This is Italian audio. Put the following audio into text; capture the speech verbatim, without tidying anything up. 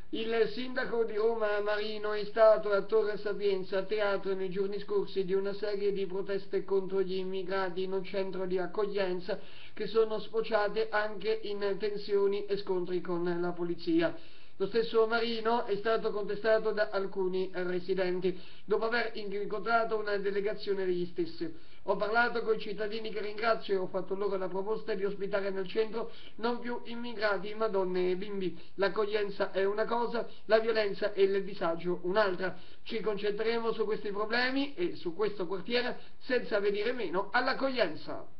Il sindaco di Roma Marino è stato a Torre Sapienza teatro nei giorni scorsi di una serie di proteste contro gli immigrati in un centro di accoglienza che sono sfociate anche in tensioni e scontri con la polizia. Lo stesso Marino è stato contestato da alcuni residenti, dopo aver incontrato una delegazione degli stessi. Ho parlato con i cittadini che ringrazio e ho fatto loro la proposta di ospitare nel centro non più immigrati ma donne e bimbi. L'accoglienza è una cosa, la violenza e il disagio un'altra. Ci concentreremo su questi problemi e su questo quartiere senza venire meno all'accoglienza.